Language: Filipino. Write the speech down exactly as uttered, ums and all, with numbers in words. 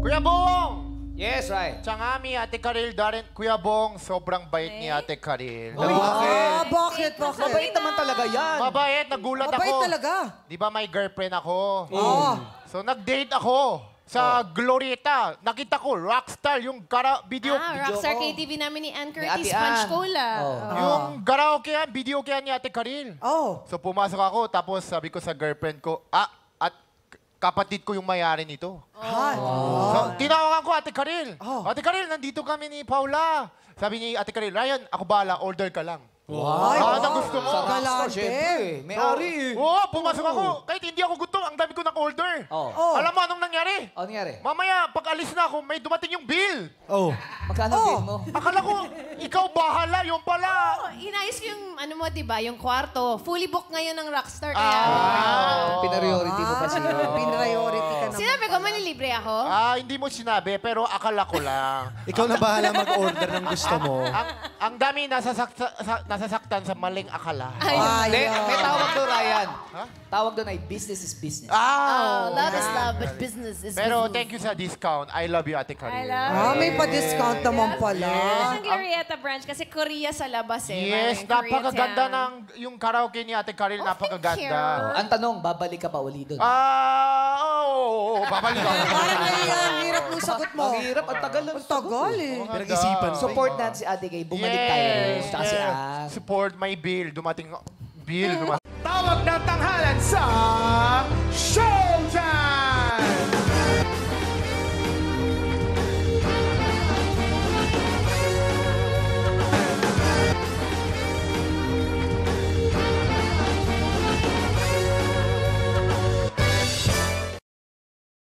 Kuya Bong! Yes, right. Tsangami, Ate Karil, Darren, Kuya Bong, sobrang bait ni Ate Karil. Uy, Ah, bakit? Bakit? Mabait naman talaga yan. Mabait, nagulat ako. Mabait talaga. Di ba may girlfriend ako? Oo. So nag-date ako sa Glorieta. Nakita ko, rockstar, yung kara video. Ah, video Rockstar ko. K T V namin ni Ann Ni Curtis, Ate Punch Ann. Cola. Oh. Yung karaoke yan, video kaya ni Ate Karil. Oh. So pumasok ako, tapos sabi ko sa girlfriend ko, ah, at kapatid ko yung may-ari nito. Hi. So, tinawagan ko, Ate Karil. Oh. Ate Karil, nandito kami ni Paula. Sabi ni Ate Karil, Ryan, ako bahala, order ka lang. Ay, Ah, ano gusto mo? Sa rockstar, Galante. syempre. May-ari eh. Oo, pumasok ako. Kahit hindi ako gutom, ang dami ko nag-order. Oh. Oh. Alam mo anong nangyari? Ano nangyari? Mamaya, pag alis na ako, may dumating yung bill. Oh. Magkano Oh. bill mo? Akala ko, ikaw bahala, yung pala. Oh, inayos ko yung, ano mo, di ba, yung kwarto. Fully booked ngayon ng Rockstar. Kaya, Ah. Pinariority mo pa siya. Pinriority ka naman. sinabi ko, manilibre ako. Ah, hindi mo sinabi, pero akala ko lang. Ikaw na bahala mag-order ng gusto mo. ang, ang dami nasasakta, sa, nasasaktan sa maling akala. Ay, Hindi, may tawag doon, Ryan. Ha? Tawag doon ay business is business. Ah! Oh, love is love, but business is Pero business. thank you sa discount. I love you, Ate Karil. I love Ah, may pa-discount naman pala. Ang Glorieta branch kasi Korea sa labas eh. Yes, Parang napakaganda Koreatown. ng yung karaoke ni Ate Karil. Oh, napakaganda. Ang tanong, babalik ka pa uli doon. Ah, oo, oo, babalik ako. Parang ay, ang hirap ng sagot mo. Ang hirap, ang tagal ng Ang tagal eh. Pinag-isipan. Support natin si Ate Kay. Bumalik tayo. Yes, Tsaka si yes. Ann. Support my bill. Dumating bill. Dumating. Tawag ng tanghalan sa Show!